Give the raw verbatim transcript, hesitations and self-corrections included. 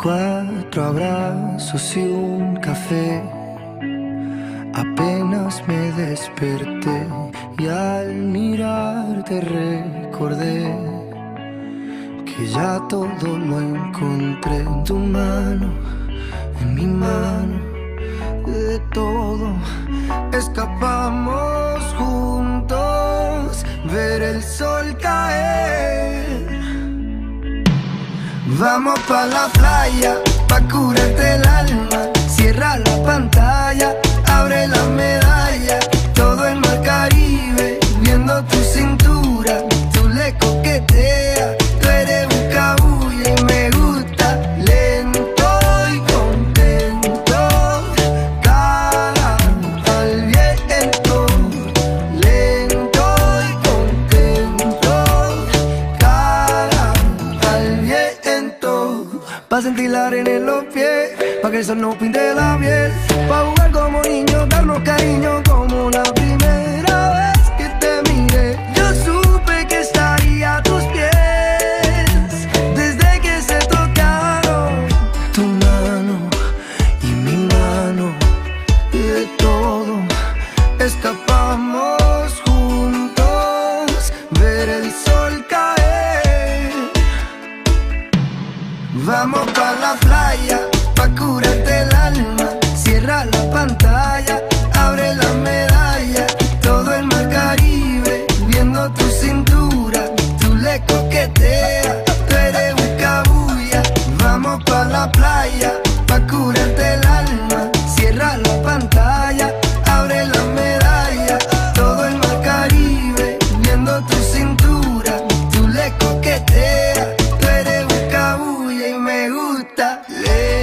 Cuatro abrazos y un café. Apenas me desperté y al mirarte recordé que ya todo lo encontré en tu mano, en mi mano. De todo escapamos juntos, ver el sol caer. Vamos pa' la playa, pa' curarte el alma. Cierra la pantalla, abre la medalla. Todo el mar Caribe, viendo tu cintura. Tú le coqueteas, tú eres un cabulla y me gusta. Lento y contento, cara al viento. Lento y contento, cara al viento. Pa' sentir la arena en los pies, pa' que el sol nos pinte la piel. Pa' jugar como niños, darnos cariño como la primera vez que te miré. Yo supe que estaría a tus pies desde que se tocaron tu mano y mi mano. De todo escapamos juntos, ver el sol caer. Vamos pa' la playa, pa' curarte el alma. Cierra la pantalla, abre la medalla. Todo el mar Caribe, viendo tu cintura. Tú le coqueteas, tú eres un cabulla. Vamos pa' la playa, pa' curarte el alma. Cierra la pantalla, abre la medalla. Todo el mar Caribe, viendo tu cintura. Tú le coqueteas, tú eres un cabulla y me gusta. Le